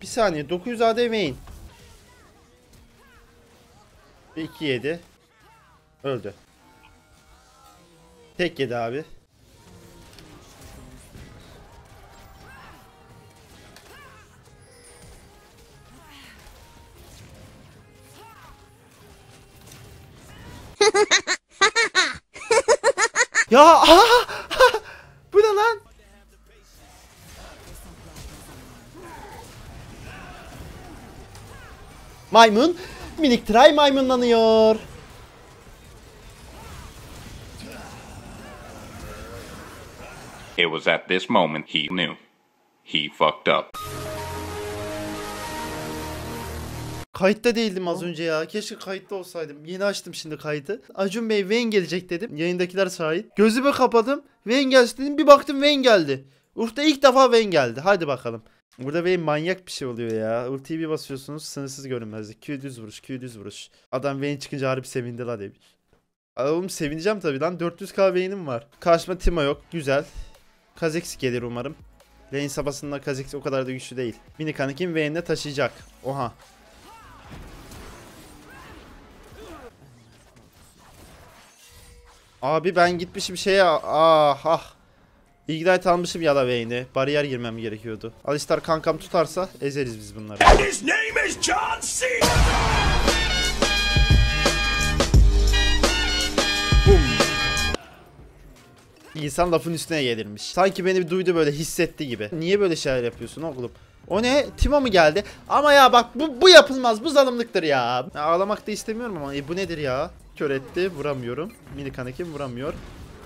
Bir saniye 900 AD Vayne. 2 yedi. Öldü. Tek yedi abi. Ya bu ne lan? Maymun minik tray maymunlanıyor. It was at this moment he knew. He fucked up. Kayıtta değildim az önce ya. Keşke kayıtta olsaydım. Yeni açtım şimdi kaydı. Acun Bey Vayne gelecek dedim. Yayındakiler şahit. Gözümü kapadım. Vayne gelsin dedim. Bir baktım Vayne geldi. Urf'ta ilk defa Vayne geldi. Hadi bakalım. Burada Vayne manyak bir şey oluyor ya. Ultiyi bir basıyorsunuz sınırsız görünmezlik. Q düz vuruş, Q düz vuruş. Adam Vayne çıkınca harbi sevindi la demiş. Oğlum sevineceğim tabii lan. 400k Vayne'im var. Karşıma Timo yok. Güzel. Kha'Zix gelir umarım. Lane sabasında Kha'Zix o kadar da güçlü değil. Mini Kaneki Vayne'le taşıyacak. Oha. Abi ben gitmişim şeye Ignite almışım ya da Vayne'i. Bariyer girmem gerekiyordu. Alistar kankam tutarsa ezeriz biz bunları. His name is John Cena. Bum. İnsan lafın üstüne gelirmiş. Sanki beni duydu böyle hissetti gibi. Niye böyle şeyler yapıyorsun oğlum? O ne? Timo mu geldi? Ama ya bak bu yapılmaz. Bu zalimliktir ya. Ağlamak da istemiyorum ama bu nedir ya? Kör etti. Vuramıyorum. Mini Kaneki vuramıyor.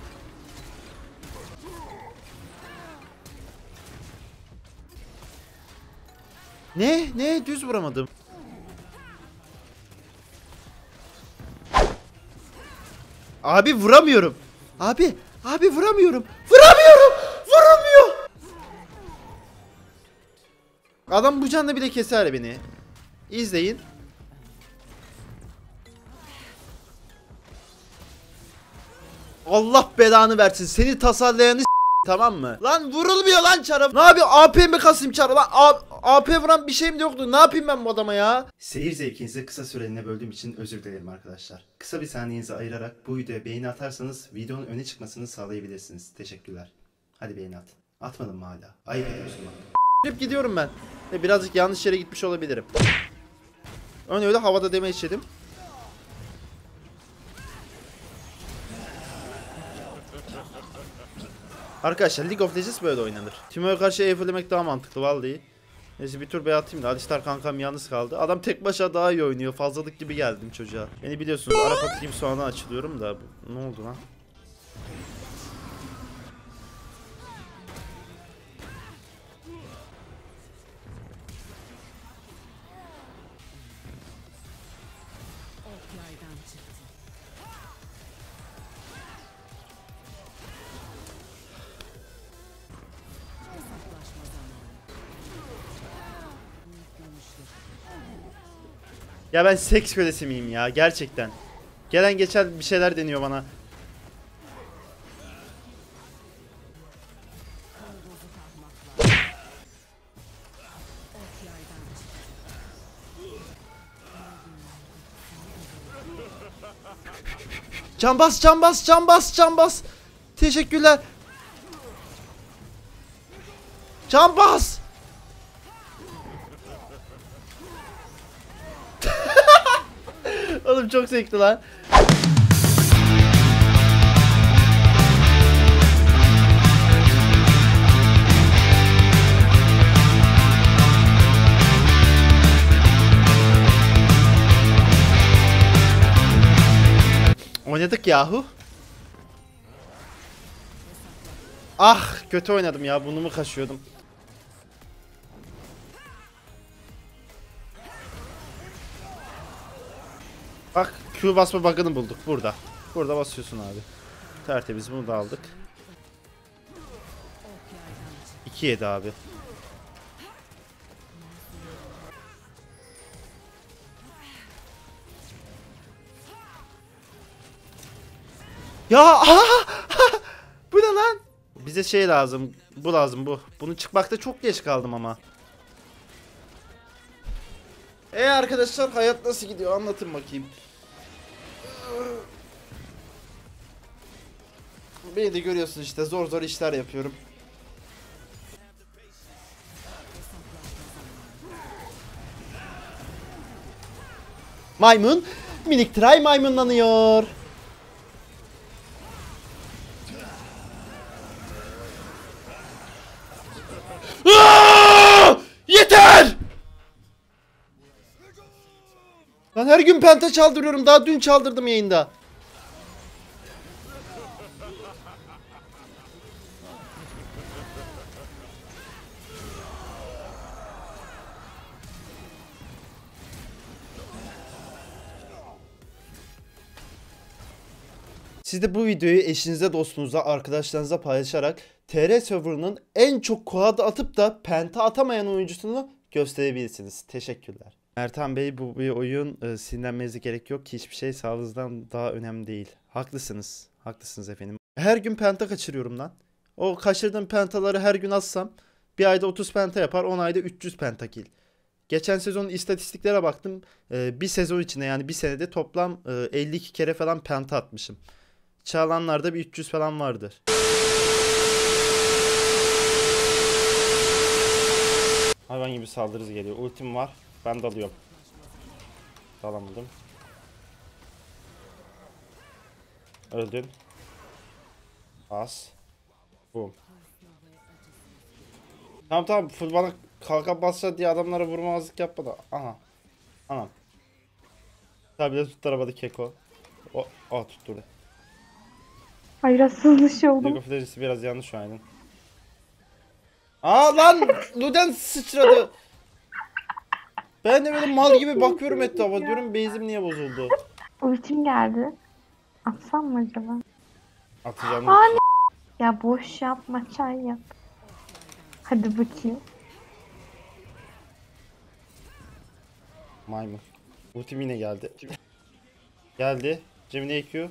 Ne? Düz vuramadım. Abi vuramıyorum. Abi vuramıyorum. Vuramıyor. Adam bu canla bile keser beni. İzleyin. Allah belanı versin. Seni tasarlayanı tamam mı? Lan vurulmuyor lan çarım. Ne yapıyor? AP mi kasayım çarı? Lan AP vuran bir şeyim de yoktu. Ne yapayım ben bu adama ya? Seyir zevkinizi kısa süreliğine böldüğüm için özür dilerim arkadaşlar. Kısa bir saniyenizi ayırarak bu videoya beğeni atarsanız videonun öne çıkmasını sağlayabilirsiniz. Teşekkürler. Hadi beğeni at. Atmadın mı hala? Ayıp ediyorsun bak. Hep gidiyorum ben. Birazcık yanlış yere gitmiş olabilirim. Öyle havada deme içedim. Arkadaşlar League of Legends böyle oynanır. Timo'ya karşı E fullemek daha mantıklı vallahi. Neyse bir tur B atayım da Alistar kankam yalnız kaldı. Adam tek başına daha iyi oynuyor. Fazlalık gibi geldim çocuğa. Beni biliyorsunuz Arap atayım sonra açılıyorum da. Ne oldu lan? Ya ben seks kölesi miyim ya gerçekten. Gelen geçen bir şeyler deniyor bana. Can bas. Teşekkürler. Can bas. Oğlum çok zevkli lan. Oynadık yahu. Ah kötü oynadım ya, bunu mu kaşıyordum. Bak Q basma bug'ını bulduk burada. Burada basıyorsun abi. Tertemiz, bunu da aldık. 2-7 abi. Ya bu ne lan? Bize şey lazım. Bu lazım bu. Bunu çıkmakta çok geç kaldım ama. Arkadaşlar hayat nasıl gidiyor anlatın bakayım. Beni de görüyorsunuz işte zor zor işler yapıyorum. Maymun minik tray maymunlanıyor. Yeter! Ben her gün penta çaldırıyorum. Daha dün çaldırdım yayında. Siz de bu videoyu eşinize, dostunuza, arkadaşlarınıza paylaşarak TR server'ının en çok quad atıp da penta atamayan oyuncusunu gösterebilirsiniz. Teşekkürler. Ertan Bey, bu bir oyun, sinirlenmenize gerek yok ki hiçbir şey sağlığınızdan daha önemli değil. Haklısınız. Haklısınız efendim. Her gün penta kaçırıyorum lan. O kaçırdığım pentaları her gün atsam bir ayda 30 penta yapar, 10 ayda 300 pentakill. Geçen sezonun istatistiklere baktım. Bir sezon içinde yani bir senede toplam 52 kere falan penta atmışım. Çağlanlarda bir 300 falan vardır. Hayvan gibi saldırısı geliyor. Ultim var. Ben dalıyorum. Dalamadım. Öldün. Bas. Boom. Tamam full bana kalka basacak diye adamlara vurmazlık yapma da. Aha. Anam. Tabi de tutturamadı keko. O tutturdu. Ay biraz hızlı şey oldu. League of Legends'ı biraz yanlış oynadın. Lan Luden sıçradı. Ben de böyle mal gibi bakıyorum etrafa diyorum base'im niye bozuldu? Ultim geldi. Atsam mı acaba? Atacağım. Ya boş yapma, çay yap. Hadi bakayım. Maymun. Ultim yine geldi. Geldi. Cemile EQ.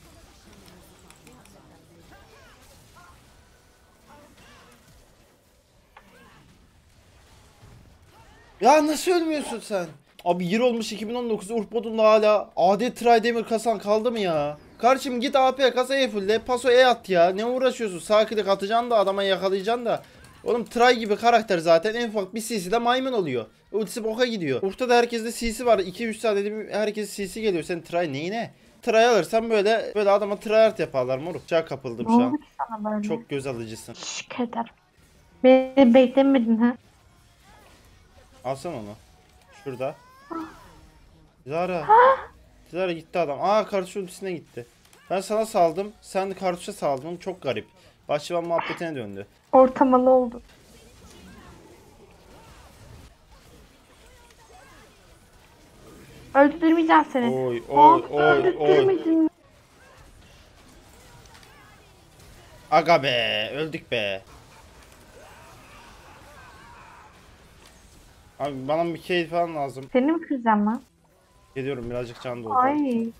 Ya nasıl ölmüyorsun sen? Abi yıl olmuş 2019 Urfbod'un hala adet Tridemir kasan kaldı mı ya? Kardeşim git AP kasaya fulle paso at ya. Ne uğraşıyorsun? Sağ klik atacaksın da adama yakalayacaksın da. Oğlum Try gibi karakter zaten en ufak bir CC de maymun oluyor. Ultisi boka gidiyor. Urf'ta da herkeste CC var. 2-3 tane dedim herkes CC geliyor. Sen Try neyine? Try alırsan böyle adama tryhard yaparlar moruk. Çok kapıldım Ne şu oldu an. ki sana böyle? Çok göz alıcısın. Şık eder. Beni beklemedin ha. Alsana onu. Şurada. Zara. Zara gitti adam. Kartuş ultisine gitti. Ben sana saldım. Sen de kartuşa saldın. Çok garip. Bahçıvan muhabbetine döndü. Ortamalı oldu. Öldürmeyeceğim seni. Oy. Öldürmedin. Aga be. Öldük be. Abi bana bir keyif falan lazım. Seni mi kıracağım lan? Geliyorum birazcık can doldu. Ay.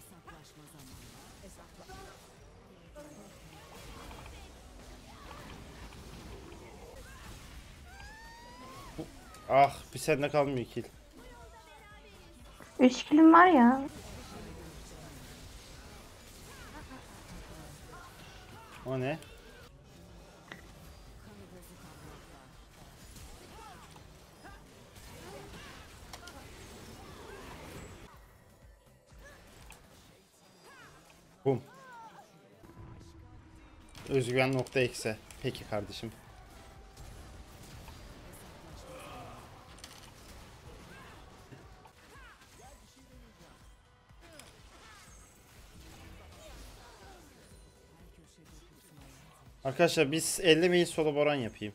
Bir sende kalmıyor kill. 3 kilim var ya. O ne? Bum. Özgüven nokta eksi. Peki kardeşim. Arkadaşlar biz ellemeyin solo boran yapayım.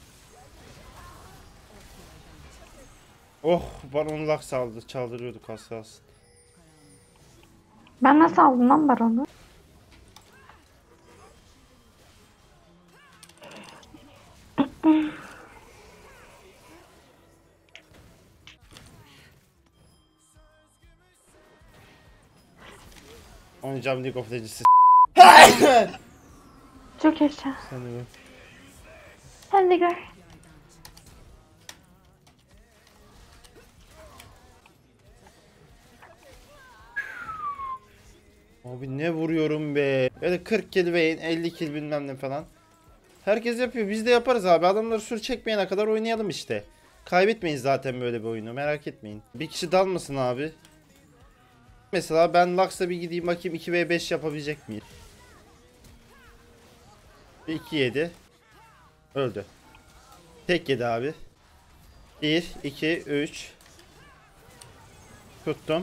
Bana onu lak saldı. Çaldırıyorduk az kalsın. Ben nasıl aldım lan baronu? Oynayacağım League of Legends'ı. Çok yaşa. Sen de Sen de gör. Abi ne vuruyorum be. Böyle 40 kill Vayne, 50 kill bilmem ne falan. Herkes yapıyor. Biz de yaparız abi. Adamları sur çekmeyene kadar oynayalım işte. Kaybetmeyiz zaten böyle bir oyunu. Merak etmeyin. Bir kişi dalmasın abi. Mesela ben Lux'a bir gideyim bakayım 2v5 yapabilecek miyim? 2 yedi. Öldü. Tek yedi abi. 1, 2, 3. Tuttum.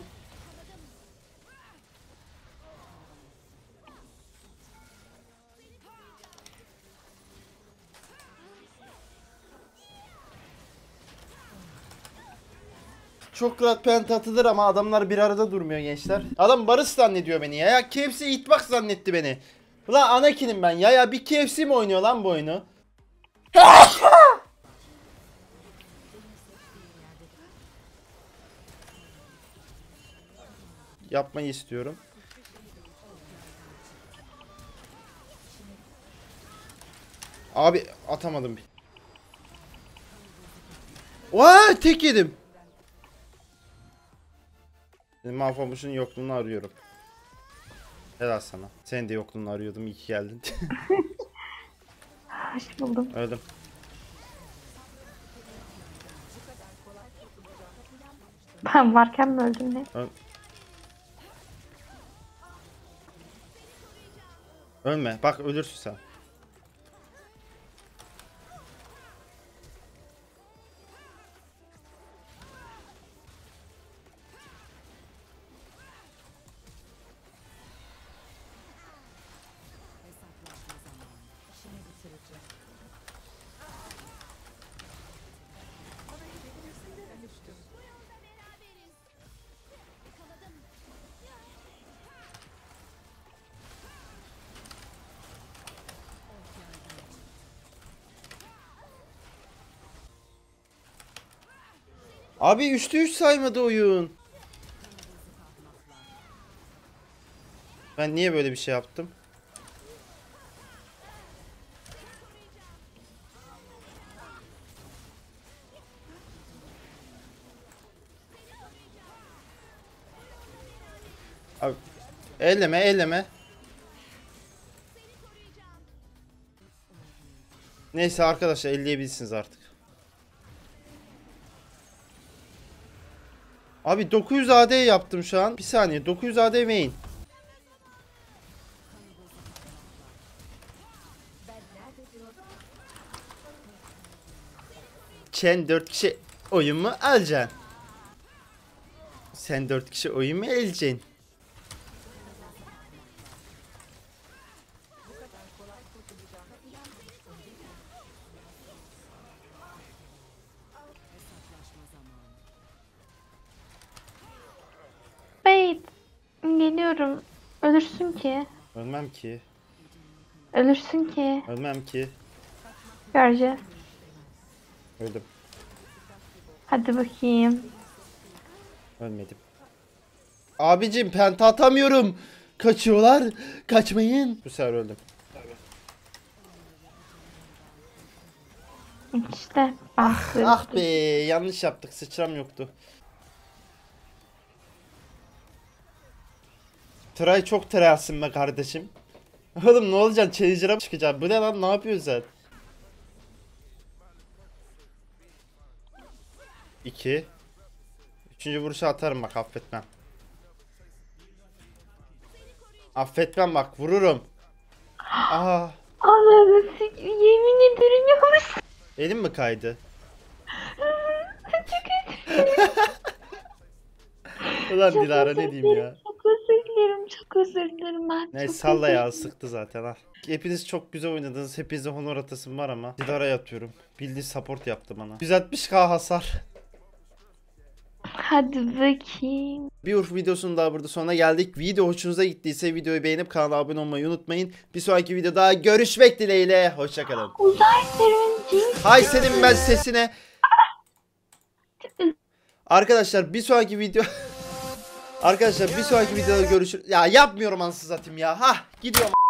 Çok rahat penta atılır ama adamlar bir arada durmuyor gençler. Adam Barış zannediyor beni ya. Ya KFC itbak zannetti beni. Ulan Anakin'im ben ya. Ya bir KFC mi oynuyor lan bu oyunu? Yapmayı istiyorum. Abi atamadım. Vaa tek yedim. Mahvolmuş'un yokluğunu arıyorum. Helal sana. Senin de yokluğunu arıyordum. İyi ki geldin. Hoş buldum. Öldüm. Ben varken mi öldün ne? Ölme. Bak ölürsün sen. Abi 3'te 3 saymadı oyun. Ben niye böyle bir şey yaptım? Abi elleme elleme. Neyse arkadaşlar elleyebilirsiniz artık. Abi 900 AD yaptım şu an. Bir saniye 900 AD main. Sen 4 kişi oyun mu alacaksın? Sen 4 kişi oyun mu alacaksın? Bey, geliyorum. Ölürsün ki. Ölmem ki. Ölürsün ki. Ölmem ki. Göreceğiz. Öldüm. Hadi bakayım. Ölmedim. Abicim penta atamıyorum. Kaçıyorlar. Kaçmayın. Bu sefer öldüm. İşte bastı. Ah be yanlış yaptık. Sıçram yoktu. Tray çok tryalsın be kardeşim. Oğlum ne olacaksın? Challenger'a mı çıkacaksın? Bu ne lan? Ne yapıyorsun sen? 2. Üçüncü vuruşu atarım bak affetmem. Affetmem bak vururum. Aa, Allah'ım yemin ederim yanlış. elim mi kaydı? Ulan Çok Dilara özür ne diyeyim ya? Çok özür dilerim. Çok özür dilerim ben. Neyse Çok salla özür ya dilerim. sıktı zaten ha. Hepiniz çok güzel oynadınız. Hepinize honor atasım var ama Dilara'ya atıyorum. Bildiğin support yaptı bana. 160k hasar. Hadi bakayım. Bir Urf videosunun daha burada sonuna geldik. Video hoşunuza gittiyse videoyu beğenip kanala abone olmayı unutmayın. Bir sonraki videoda görüşmek dileğiyle. Hoşçakalın. Uzay sevinci. Hay senin ben sesine. Arkadaşlar bir sonraki video... Arkadaşlar bir sonraki videoda görüşürüz. Ya yapmıyorum ansız atayım ya. Hah gidiyorum.